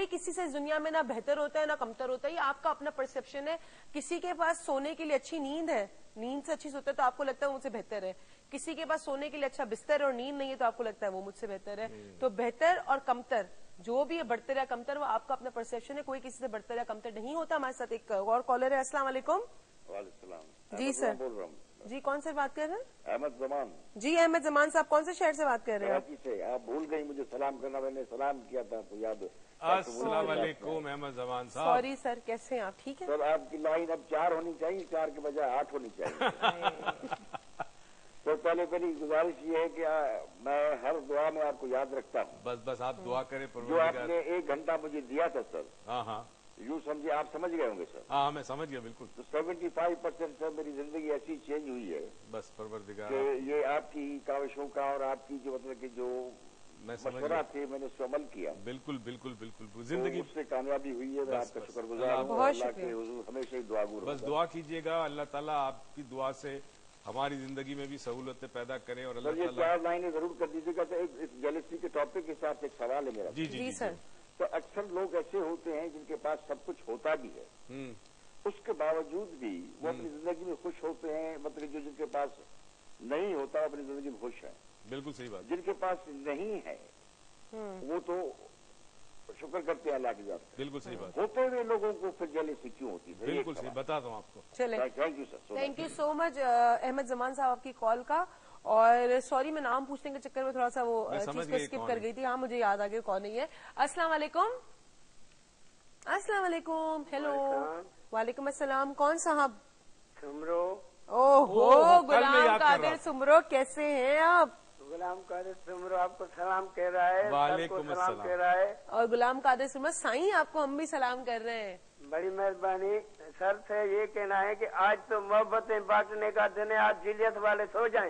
کوئی کسی سے اس دنیا میں نہ بہتر ہوتا ہے نہ کمتر ہوتا ہے, یہ آپ کا اپنا پرسپشن ہے. کسی کے پاس سونے کے لیے اچھی نیند ہے, نیند سے اچھی سوتا ہے تو آپ کو لگتا ہے وہ مجھ سے بہتر ہے. کسی کے پاس سونے کے لیے اچھا بستر اور نیند نہیں ہے تو آپ کو لگتا ہے وہ مجھ سے بہتر ہے. تو بہتر اور کمتر جو بھی ہے, برتر یا کمتر, وہ آپ کا اپنا پرسپشن ہے. کوئی کسی سے برتر یا کمتر نہیں ہوتا. ہمارے ساتھ ایک اور کالر ہے. السلام علیکم. وعلیکم السلام. جی سر, بول رہا ہوں. جی کون سے بات کر رہے ہیں؟ احمد زمان. جی احمد زمان صاحب, کون سے شہر سے بات کر رہے ہیں آپ؟ کراچی سے. آپ بھول گئی مجھے سلام کرنا, میں نے سلام کیا تھا تو یاد. السلام علیکم احمد زمان صاحب. سوری سر, کیسے ہیں آپ؟ ٹھیک ہے سر, آپ کی لائن اب 4 ہونی چاہیے, 4 کے بجائے 8 ہونی چاہیے. تو پہلے پہلی گزارش یہ ہے کہ میں ہر دعا میں آپ کو یاد رکھتا ہوں. بس آپ دعا کریں. جو آپ نے 1 گھنٹہ مجھے دیا تھا سر, ہاں یوں سمجھے, آپ سمجھ گئے ہوں گے سر. ہاں میں سمجھ گیا بالکل. تو 75% سر میری زندگی ایسی چینج ہوئی ہے بس پروردگار کہ یہ آپ کی کاوشوں کا اور آپ کی جو مطلب کہ جو مشورہ تھے, میں نے اس پر عمل کیا. بالکل زندگی اس سے کامیابی ہوئی ہے. میں آپ کا شکر گزار ہوں. بہت اللہ شکریہ. کے حضور ہمیشہ ہی دعا گو. بس دعا کیجیے گا, اللہ تعالیٰ آپ کی دعا سے ہماری زندگی میں بھی سہولتیں پیدا کریں. اور اللہ یہ تعالیٰ 4 لائنیں ضرور کر دیجیے گا. اس جیلسی کے ٹاپک کے ساتھ ایک سوال ہے میرا. جی سر. تو اکثر لوگ ایسے ہوتے ہیں جن کے پاس سب کچھ ہوتا بھی ہے, اس کے باوجود بھی وہ اپنی زندگی میں خوش ہوتے ہیں. مطلب جو جن کے پاس نہیں ہوتا اپنی زندگی میں خوش ہے. بالکل صحیح بات. جن کے پاس نہیں ہے وہ تو شکر کرتے ہیں اللہ کی ذات. بالکل صحیح بات. ہوتے ہوئے لوگوں کو پھر جیلسی کیوں ہوتی ہے؟ بالکل صحیح, بتاتا ہوں آپ کو. چلے, thank you sir. Thank you so much Ahmed Zaman sahab آپ کی کال کا. اور سوری میں نام پوچھنے کے چکر میں تھوڑا سا وہ چیز کو اسکپ کر گئی تھی. ہاں مجھے یاد آ گیا کون نہیں ہے. السلام علیکم. السلام علیکم. ہیلو. وعلیکم السلام. کون صاحب؟ سمرو. اوہ غلام قادر سمرو, کیسے ہیں آپ؟ غلام قادر سمرو آپ کو سلام کہہ رہا ہے. وعلیکم السلام کہہ رہا ہے. اور غلام قادر سمرو سائیں آپ کو ہم بھی سلام کر رہے ہیں. بڑی مہربانی. سر سے یہ کہنا ہے کہ آج تو محبتیں بانٹنے کا دن ہے, آج جیلیت والے سو جائیں.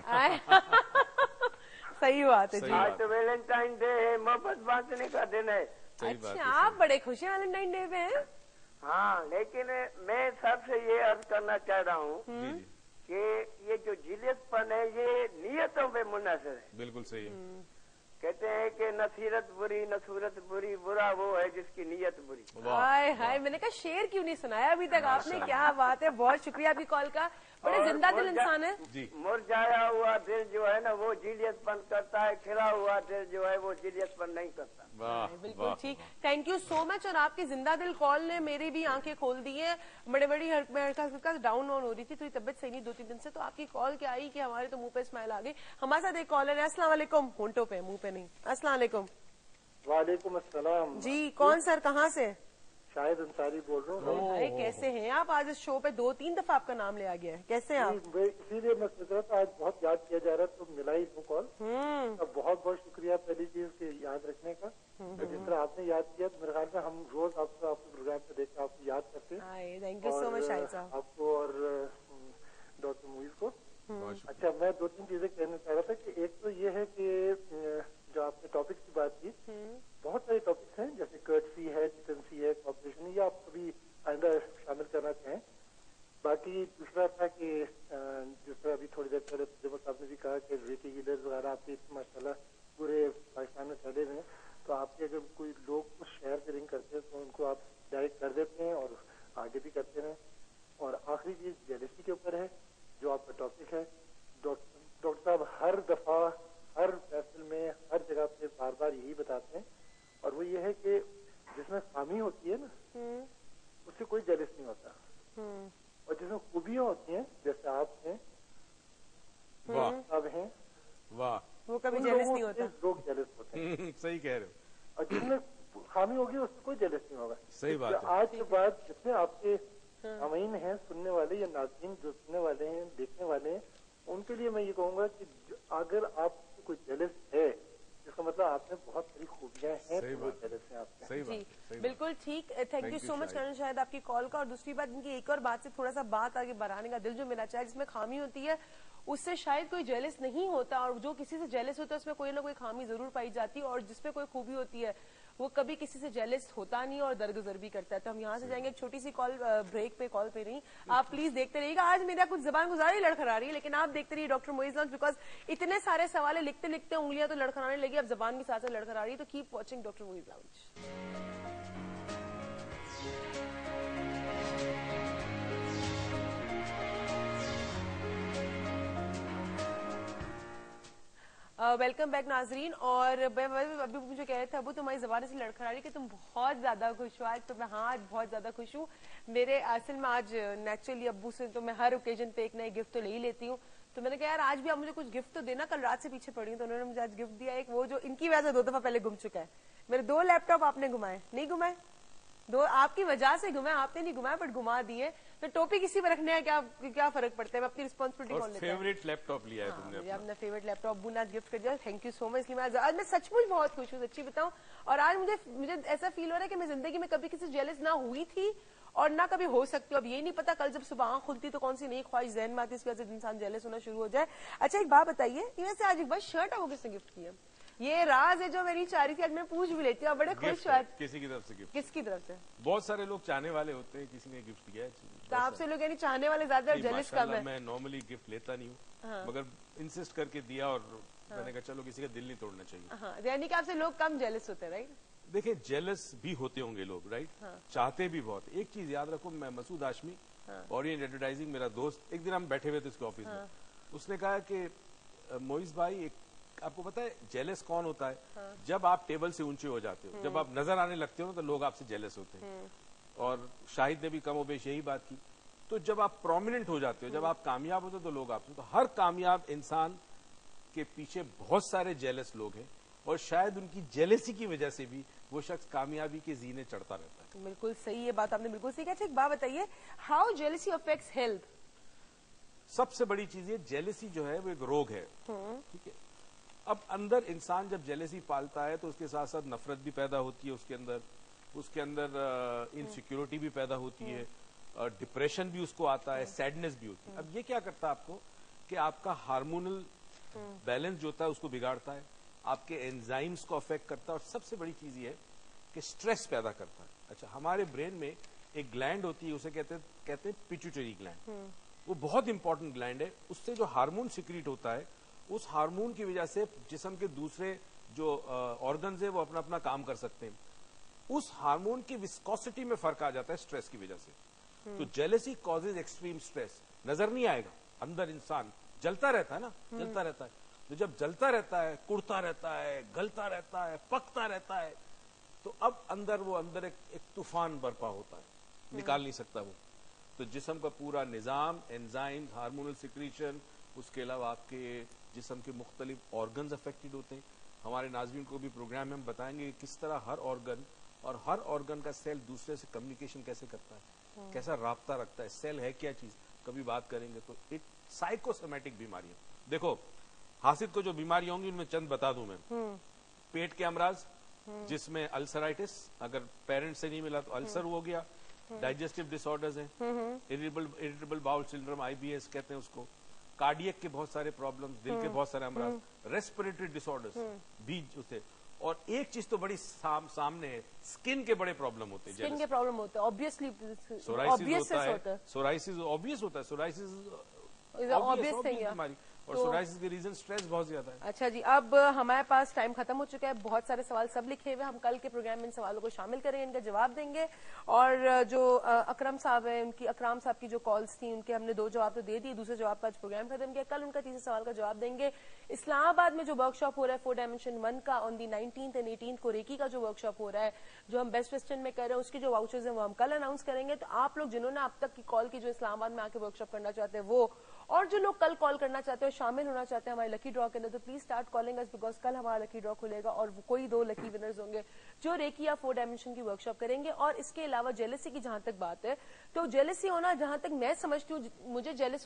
صحیح بات ہے جی. آج تو ویلنٹائن ڈے ہے, محبت بانٹنے کا دن ہے. اچھا, آپ بڑے خوش ہیں ویلنٹائن ڈے پہ. ہاں, لیکن میں سب سے یہ عرض کرنا چاہ رہا ہوں کہ یہ جو جیلیت پن ہے یہ نیتوں پہ منحصر ہے. بالکل صحیح ہے. کہتے ہیں کہ نہ سیرت بری نہ صورت بری, برا وہ ہے جس کی نیت بری. ہائے ہائے, میں نے کہا شعر کیوں نہیں سنایا ابھی تک آپ نے. کیا بات ہے, بہت شکریہ آپ کی کال کا. بڑے زندہ دل انسان ہے. مرجھایا ہوا دل جو ہے نا وہ جیلیت پن کرتا ہے, کھلا ہوا دل جو ہے وہ جیلیت پن نہیں کرتا. بالکل ٹھیک. Thank you so much. اور آپ کی زندہ دل کال نے میری بھی آنکھیں کھول دی ہیں. بڑی ڈاؤن ہو رہی تھی, تو طبیعت صحیح نہیں 2-3 دن سے. تو آپ کی کال کیا آئی کہ ہمارے تو منہ پہ اسمائل آ گئی. ہمارے ساتھ ایک کالر ہے. السلام علیکم. ہونٹوں پہ, منہ پہ نہیں. السلام علیکم. وعلیکم السلام. جی کون سر, کہاں سے؟ شاہد انصاری بول رہا ہوں. بھائی کیسے ہیں آپ؟ آج اس شو پہ 2-3 دفعہ آپ کا نام لیا گیا ہے. کیسے ہیں آپ؟ اسی لیے میں سوچ رہا تھا آج بہت یاد کیا جا رہا ہے, تو ملا ہی وہ کال. بہت بہت شکریہ پہلی چیز کے یاد رکھنے کا. جس طرح آپ نے یاد کیا, میرے خیال میں ہم روز آپ کو پروگرام پہ دیکھ کر آپ کو یاد کرتے ہیں. تھینک یو سو مچ شاہد صاحب. آپ کو اور ڈاکٹر مویز کو. اچھا, میں 2-3 چیزیں کہنا چاہ رہا تھا کہ ایک تو یہ ہے کہ جو آپ نے ٹاپک کی بات کی, بہت سارے ٹاپکس ہیں جیسے کرٹسی ہے, ڈیسنسی ہے, کوآپریشن, یہ آپ کبھی آئندہ شامل کرنا چاہیں. باقی دوسرا تھا کہ جس طرح ابھی تھوڑی دیر پہلے صاحب نے بھی کہا کہ ریٹی ہیلرز وغیرہ آپ کے ماشاء اللہ پورے پاکستان میں پھیلے ہوئے ہیں, تو آپ کے اگر کوئی لوگ کچھ شہر سے رنگ کرتے ہیں تو ان کو آپ ڈائریکٹ کر دیتے ہیں اور آگے بھی کرتے ہیں. اور آخری چیز جیلسی کے اوپر ہے جو آپ کا ٹاپک ہے. ڈاکٹر صاحب ہر دفعہ ہر محفل میں ہر جگہ پہ بار بار یہی بتاتے ہیں, اور وہ یہ ہے کہ جس میں خامی ہوتی ہے نا اس سے کوئی جیلس نہیں ہوتا, اور جس میں خوبیاں ہوتی ہیں جیسے آپ ہیں, آپ ہیں, وہ کبھی جیلس نہیں ہوتا. لوگ جیلس ہوتے ہیں. صحیح کہہ رہے ہو. اور جس میں خامی ہوگی اس سے کوئی جیلس نہیں ہوگا. صحیح بات ہے. آج کے بعد جتنے آپ کے سامعین ہیں, سننے والے یا ناظرین جو سننے والے ہیں, دیکھنے والے ہیں, ان کے لیے میں یہ کہوں گا کہ اگر آپ کو کوئی جیلس ہے اس کا مطلب آپ میں بہت ساری خوبیاں ہیں, وہ جیلس ہیں آپ میں. جی بالکل ٹھیک. تھینک یو سو مچ کرن شاید آپ کی کال کا. اور دوسری بات ان کی ایک اور بات سے تھوڑا سا بات آگے بڑھانے کا دل جو میرا چاہے, جس میں خامی ہوتی ہے اس سے شاید کوئی جیلس نہیں ہوتا, اور جو کسی سے جیلس ہوتا ہے اس میں کوئی نہ کوئی خامی ضرور پائی جاتی ہے, اور جس میں کوئی خوبی ہوتی ہے وہ کبھی کسی سے جیلس ہوتا نہیں اور درگزر بھی کرتا ہے. تو ہم یہاں سے جائیں گے ایک چھوٹی سی کال بریک پہ, کال پہ نہیں. آپ پلیز دیکھتے رہیے گا. آج میرا کچھ زبان گزاری لڑکھڑا رہی ہے, لیکن آپ دیکھتے رہیے ڈاکٹر موئیز لاؤنج, بیکاز اتنے سارے سوال لکھتے لکھتے انگلیاں تو لڑکھڑانے لگی, اب زبان کے ساتھ ساتھ لڑکھڑا رہی ہے. تو keep watching doctor Moiz lounge. Welcome back नाजरीन। और अभी मुझे कह रहे थे अबू तुम्हारी जबान से लड़खड़ा रही कि तुम बहुत ज्यादा खुश हो आज। तो मैं हाँ आज बहुत ज्यादा खुश हूँ। मेरे असल में आज नेचुरली अब्बू से तो मैं हर ओकेजन पे एक नई गिफ्ट तो ले ही लेती हूँ। तो मैंने कहा यार आज भी आप मुझे कुछ गिफ्ट तो देना, कल रात से पीछे पड़ी हूँ तो उन्होंने मुझे आज गिफ्ट दिया एक, वो जो इनकी वजह से 2 दफा पहले घूम चुका है। मेरे 2 लैपटॉप आपने घुमाए, नहीं घुमाए, 2 आपकी वजह से घुमाए, आपने नहीं घुमाए बट घुमा दिए। तो टोपी किसी में रखने हैं, क्या फर्क पड़ता है, मैं अपनी रिस्पॉन्सिबिलिटी कौन लेता है। फेवरेट लैपटॉप लिया है तुमने अपना फेवरेट लैपटॉप अब्बू ने आज गिफ्ट कर दिया, थैंक यू सो मच। इसलिए आज मैं सचमुच बहुत खुश हूँ, सच्ची बताऊं। और आज मुझे ऐसा फील हो रहा है कि मैं जिंदगी में कभी किसी जेलस ना हुई थी और ना कभी हो सकती हूँ। अब ये नहीं पता कल जब सुबह आंख खुलती तो कौन सी नई ख्वाहिश जहन में आती, इसकी वजह से इंसान जेलस होना शुरू हो जाए। अच्छा एक बात बताइए, वैसे आज एक बार शर्ट आपको किसने गिफ्ट किया? ये राज है जो मेरी चाह रही थी, आज मैं पूछ भी लेती हूँ। बड़े खुश हुआ। किसी की तरफ से गिफ्ट? किसकी तरफ से? बहुत सारे लोग चाहने वाले होते हैं, किसी ने गिफ्ट किया है। तो आपसे लोग यानी चाहने वाले ज्यादा, जेलस कम है। मैं नॉर्मली गिफ्ट लेता नहीं हूँ, मगर इंसिस्ट करके दिया और मैंने कहा चलो किसी का दिल नहीं तोड़ना चाहिए। यानी कि आपसे लोग कम जेलस होते हैं, राइट? देखिए जेलस भी होते होंगे लोग, राइट? चाहते भी बहुत। एक चीज याद रखो, मैं मसूद हाशमी ओरिएंट एडवर्टाइजिंग, मेरा दोस्त, एक दिन हम बैठे हुए थे उसके ऑफिस में, उसने कहा कि मोइज भाई आपको पता है जेलस कौन होता है? जब आप टेबल से ऊंचे हो जाते हो, जब आप नजर आने लगते हो तो लोग आपसे जेलस होते हैं। और शाहिद ने भी कमोबेश यही बात की। तो जब आप प्रोमिनेंट हो जाते हो, जब आप कामयाब होते हो तो लोग आपसे, तो हर कामयाब इंसान के पीछे बहुत सारे जेलस लोग हैं और शायद उनकी जेलसी की वजह से भी वो शख्स कामयाबी के जीने चढ़ता रहता है। बिल्कुल सही, ये बात आपने बिल्कुल सही कहा। एक बात बताइए, हाउ जेलसी अफेक्ट्स हेल्थ? सबसे बड़ी चीज ये जेलसी जो है वो एक रोग है, ठीक है? अब अंदर इंसान जब जेलसी पालता है तो उसके साथ साथ नफरत भी पैदा होती है उसके अंदर इनसिक्योरिटी भी पैदा होती है, डिप्रेशन भी उसको आता है, सैडनेस भी होती है। अब ये क्या करता है आपको कि आपका हार्मोनल बैलेंस जो होता है उसको बिगाड़ता है, आपके एंजाइम्स को अफेक्ट करता है, और सबसे बड़ी चीज ये है कि स्ट्रेस पैदा करता है। अच्छा, हमारे ब्रेन में एक ग्लैंड होती है, उसे कहते हैं पिट्यूटरी ग्लैंड। वो बहुत इंपॉर्टेंट ग्लैंड है। उससे जो हार्मोन सिक्रीट होता है, उस हार्मोन की वजह से जिस्म के दूसरे जो ऑर्गन्स है वो अपना अपना काम कर सकते हैं। उस हार्मोन की विस्कोसिटी में फर्क आ जाता है स्ट्रेस की वजह से। तो जेलसी कॉजेज एक्सट्रीम स्ट्रेस। नजर नहीं आएगा, अंदर इंसान जलता रहता है ना, जलता रहता है। तो जब जलता रहता है, कुड़ता रहता है, गलता रहता है, पकता रहता है, तो अब अंदर एक तूफान बर्पा होता है, निकाल नहीं सकता वो। तो जिस्म का पूरा निजाम, एंजाइम, हार्मोनल सिक्रीशन, उसके अलावा आपके जिस्म के मुख्तलिफ ऑर्गन्स अफेक्टेड होते हैं। हमारे नाज़रीन को भी प्रोग्राम में हम बताएंगे कि किस तरह हर ऑर्गन और हर ऑर्गन का सेल दूसरे से कम्युनिकेशन कैसे करता है, कैसा राब्ता रखता है, सेल है क्या चीज, कभी बात करेंगे। तो एक साइकोसोमैटिक बीमारी है। देखो हासिद को जो बीमारी होंगी उनमें चंद बता दूं मैं। पेट के अमराज, जिसमें अल्सराइटिस, अगर पेरेंट्स से नहीं मिला तो अल्सर हो गया। डाइजेस्टिव डिसऑर्डर्स हैं, इरिटेबल बाउल सिंड्रोम, IBS कहते हैं उसको। कार्डियक के बहुत सारे प्रॉब्लम्स, दिल के बहुत सारे अमराज, रेस्पिरेटरी डिसऑर्डर्स भी उसे। और एक चीज तो बड़ी सामने है, स्किन के बड़े प्रॉब्लम होते हैं। स्किन के प्रॉब्लम होते हैं, ऑब्वियसली सोराइसिस होता है, सोराइसिस ऑब्वियस होता है, सोराइसिस ऑब्वियस थिंग है। और सोराइसिस के रीजन स्ट्रेस बहुत ज्यादा है। अच्छा जी, अब हमारे पास टाइम खत्म हो चुका है। बहुत सारे सवाल सब लिखे हुए, हम कल के प्रोग्राम में इन सवालों को शामिल करेंगे, इनका जवाब देंगे। और जो अकरम साहब है, उनकी अकराम साहब की जो कॉल्स थी उनके हमने 2 जवाब तो दे दिए, दूसरे जवाब का आज प्रोग्राम खत्म किया। कल उनका तीसरे सवाल का जवाब देंगे। इस्लामाबाद में जो वर्कशॉप हो रहा है 4 डायमेंशन 1 का, on the 19th and 18th को रेकी का जो वर्कशॉप हो रहा है, जो हम बेस्ट वेस्टर्न में कर रहे हैं, उसके जो वाउचर्स हैं वो हम कल अनाउंस करेंगे। तो आप लोग जिन्होंने अब तक की कॉल की, जो इस्लामाबाद में आके वर्कशॉप करना चाहते हैं वो, और जो लोग कल कॉल करना चाहते हैं, शामिल होना चाहते हैं हमारे लकी ड्रॉ के अंदर, तो please start calling us, because कल हमारा लकी ड्रॉ खुलेगा और कोई 2 लकी विनर्स होंगे जो रेकी या 4 डायमेंशन की वर्कशॉप करेंगे। और इसके अलावा जेलसी की जहां तक बात है, तो जेलसी होना जहां तक मैं समझती हूँ, मुझे जेलस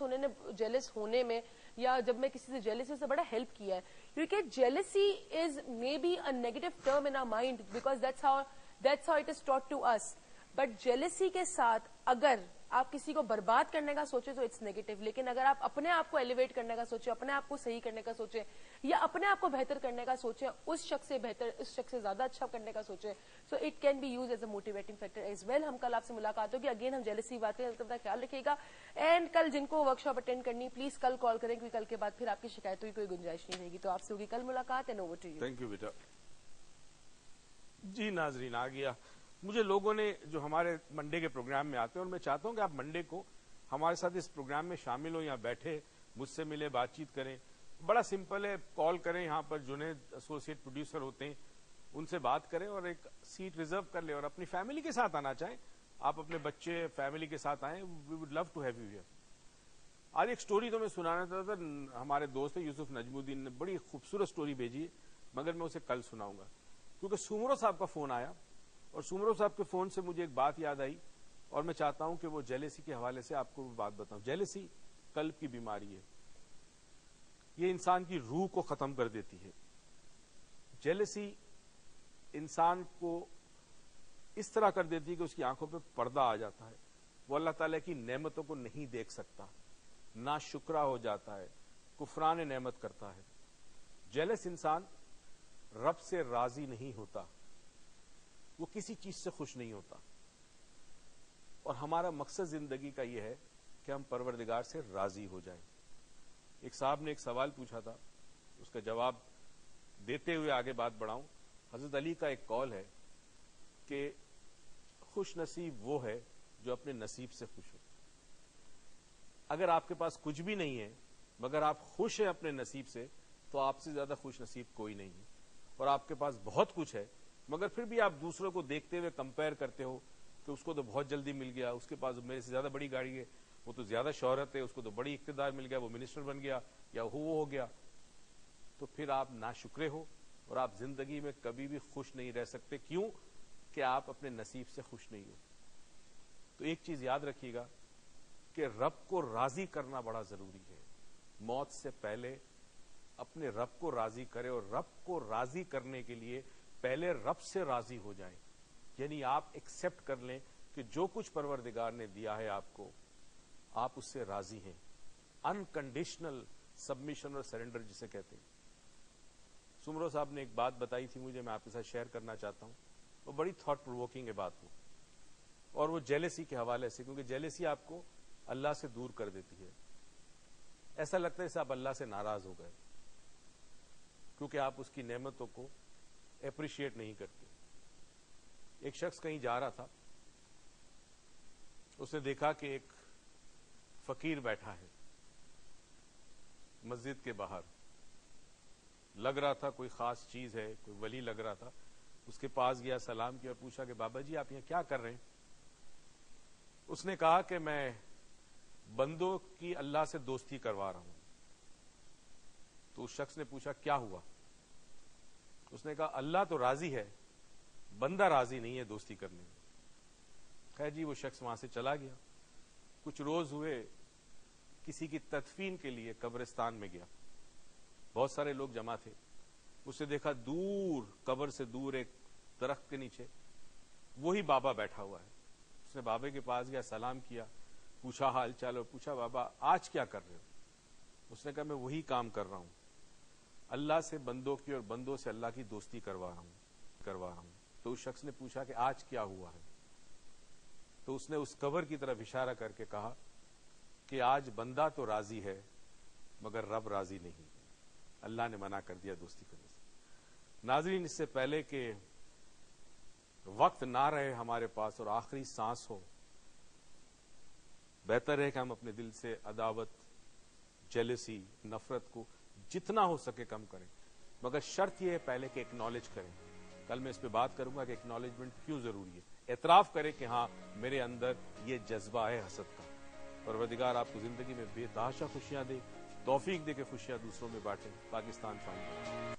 होने में या जब मैं किसी से जेलसी से बड़ा हेल्प किया है, क्योंकि jealousy is may be a negative term in our mind, because that's how it is taught to us. But jealousy के साथ अगर आप किसी को बर्बाद करने का सोचे तो इट्स नेगेटिव, लेकिन अगर आप अपने आप को एलिवेट करने का सोचे, अपने आप को सही करने का सोचे, या अपने आप को बेहतर करने का सोचे, उस शख्स से बेहतर, उस शख्स से ज्यादा अच्छा करने का सोचे, so it can be use as a motivating factor as well. हम कल आपसे मुलाकात होगी, अगेन हम जेलसी बातें, अपना ख्याल रखिएगा। एंड कल जिनको वर्कशॉप अटेंड करनी, प्लीज कल कॉल करें, क्योंकि कल के बाद फिर आपकी शिकायतों की कोई गुंजाइश नहीं रहेगी। तो आपसे होगी कल मुलाकात, and over to you. Thank you बेटा। जी नाजरीन, आ गया। मुझे लोगों ने जो हमारे मंडे के प्रोग्राम में आते हैं, और मैं चाहता हूं कि आप मंडे को हमारे साथ इस प्रोग्राम में शामिल हो, यहाँ बैठे मुझसे मिले, बातचीत करें। बड़ा सिंपल है, कॉल करें, यहाँ पर जुनेद एसोसिएट प्रोड्यूसर होते हैं, उनसे बात करें और एक सीट रिजर्व कर लें और अपनी फैमिली के साथ आना चाहें, आप अपने बच्चे फैमिली के साथ आएं, we would love to have you here. आज एक स्टोरी तो मैं सुनाना चाहता था, हमारे दोस्त यूसुफ नजमुद्दीन ने बड़ी खूबसूरत स्टोरी भेजी है, मगर मैं उसे कल सुनाऊंगा, क्योंकि सुमरो साहब का फोन आया और सुमरो साहब के फोन से मुझे एक बात याद आई और मैं चाहता हूं कि वो जेलेसी के हवाले से आपको बात बताऊं। जेलेसी कल्ब की बीमारी है, ये इंसान की रूह को खत्म कर देती है। जेलेसी इंसान को इस तरह कर देती है कि उसकी आंखों पे पर्दा आ जाता है, वो अल्लाह ताला की नेमतों को नहीं देख सकता, ना शुक्रा हो जाता है, कुफरान नेमत करता है। जेलस इंसान रब से राजी नहीं होता, वो किसी चीज से खुश नहीं होता। और हमारा मकसद जिंदगी का यह है कि हम परवरदिगार से राजी हो जाएं। एक साहब ने एक सवाल पूछा था, उसका जवाब देते हुए आगे बात बढ़ाऊं। हजरत अली का एक कौल है कि खुश नसीब वो है जो अपने नसीब से खुश हो। अगर आपके पास कुछ भी नहीं है मगर आप खुश हैं अपने नसीब से, तो आपसे ज्यादा खुश नसीब कोई नहीं है। और आपके पास बहुत कुछ है मगर फिर भी आप दूसरों को देखते हुए कंपेयर करते हो कि उसको तो बहुत जल्दी मिल गया, उसके पास मेरे से ज्यादा बड़ी गाड़ी है, वो तो ज्यादा शोहरत है, उसको तो बड़ी इक्तदार मिल गया, वो मिनिस्टर बन गया या वो हो गया, तो फिर आप नाशुक्रे हो और आप जिंदगी में कभी भी खुश नहीं रह सकते। क्यों? कि आप अपने नसीब से खुश नहीं हो। तो एक चीज याद रखिएगा कि रब को राजी करना बड़ा जरूरी है। मौत से पहले अपने रब को राजी करें और रब को राजी करने के लिए पहले रब से राजी हो जाएं। यानी आप एक्सेप्ट कर लें कि जो कुछ परवरदिगार ने दिया है आपको, आप उससे राजी हैं। अनकंडीशनल सबमिशन और सरेंडर जिसे कहते हैं। सुमरो साहब ने एक बात बताई थी मुझे, मैं आपके साथ शेयर करना चाहता हूं। वो बड़ी थॉट प्रोवोकिंग है बात वो, और वो जेलेसी के हवाले से, क्योंकि जेलेसी आपको अल्लाह से दूर कर देती है। ऐसा लगता है जैसे आप अल्लाह से नाराज हो गए, क्योंकि आप उसकी नेमतों को एप्रिशिएट नहीं करते। एक शख्स कहीं जा रहा था, उसने देखा कि एक फकीर बैठा है मस्जिद के बाहर, लग रहा था कोई खास चीज है, कोई वली लग रहा था। उसके पास गया, सलाम किया और पूछा कि बाबा जी आप यहां क्या कर रहे हैं? उसने कहा कि मैं बंदों की अल्लाह से दोस्ती करवा रहा हूं। तो उस शख्स ने पूछा क्या हुआ? उसने कहा अल्लाह तो राजी है, बंदा राजी नहीं है दोस्ती करने में। खैर जी, वो शख्स वहां से चला गया। कुछ रोज हुए, किसी की तदफीन के लिए कब्रिस्तान में गया, बहुत सारे लोग जमा थे। उसने देखा दूर, कब्र से दूर एक दरख्त के नीचे वही बाबा बैठा हुआ है। उसने बाबे के पास गया, सलाम किया, पूछा हाल चाल और पूछा बाबा आज क्या कर रहे हो? उसने कहा मैं वही काम कर रहा हूं, अल्लाह से बंदों की और बंदों से अल्लाह की दोस्ती करवा रहा हूं। तो उस शख्स ने पूछा कि आज क्या हुआ है? तो उसने उस कब्र की तरफ इशारा करके कहा कि आज बंदा तो राजी है मगर रब राजी नहीं, अल्लाह ने मना कर दिया दोस्ती करने से। नाज़रीन, इससे पहले कि वक्त ना रहे हमारे पास और आखिरी सांस हो, बेहतर है कि हम अपने दिल से अदावत, जेलसी, नफरत को जितना हो सके कम करें। मगर शर्त यह है पहले कि एक्नॉलेज करें। कल मैं इस पे बात करूंगा कि एक्नॉलेजमेंट क्यों जरूरी है। एतराफ करें कि हाँ मेरे अंदर ये जज्बा है हसद का। परवरदिगार आपको जिंदगी में बेतहाशा खुशियां दे, तौफीक दे के खुशियां दूसरों में बांटें। पाकिस्तान फाइनल।